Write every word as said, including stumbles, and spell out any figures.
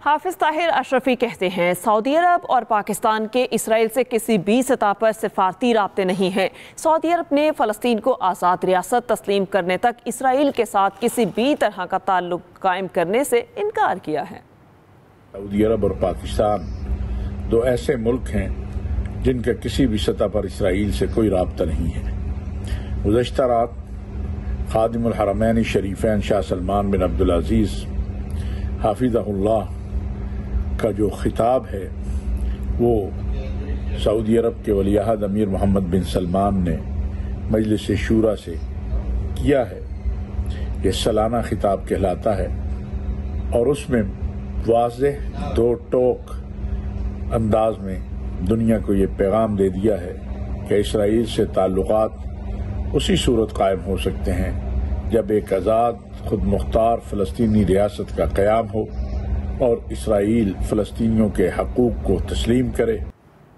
حافظ طاہر اشرفی کہتے ہیں سعودی عرب اور پاکستان کے اسرائیل سے کسی بھی سطح پر سفارتی رابطے نہیں ہیں۔ سعودی عرب نے فلسطین کو آزاد ریاست تسلیم کرنے تک اسرائیل کے ساتھ کسی بھی طرح کا تعلق قائم کرنے سے انکار کیا ہے۔ سعودی عرب اور پاکستان دو ایسے ملک ہیں جن کا کسی بھی سطح پر اسرائیل سے کوئی رابطہ نہیں ہے۔ گزشتہ رات خادم الحرمین شریفین شاہ سلمان بن عبدالعزیز حافظہ اللہ کا جو خطاب ہے وہ سعودی عرب کے ولی عہد امیر محمد بن سلمان نے مجلس شورا سے کیا ہے، یہ سالانہ خطاب کہلاتا ہے اور اس میں واضح دو ٹوک انداز میں دنیا کو یہ پیغام دے دیا ہے کہ اسرائیل سے تعلقات اسی صورت قائم ہو سکتے ہیں جب ایک آزاد خود مختار فلسطینی ریاست کا قیام ہو اور اسرائیل فلسطینیوں کے حقوق کو تسلیم کرے۔